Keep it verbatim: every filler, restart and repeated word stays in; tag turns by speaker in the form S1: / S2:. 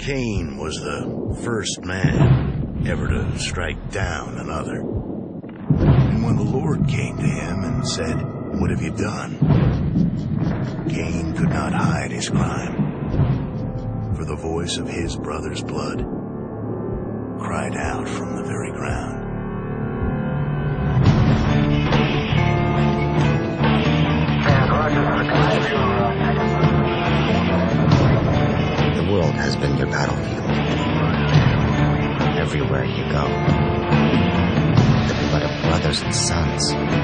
S1: Cain was the first man ever to strike down another. And when the Lord came to him and said, "What have you done?" Cain could not hide his crime, for the voice of his brother's blood cried out from the very ground.
S2: The world has been your battlefield. Everywhere you go, the blood of brothers and sons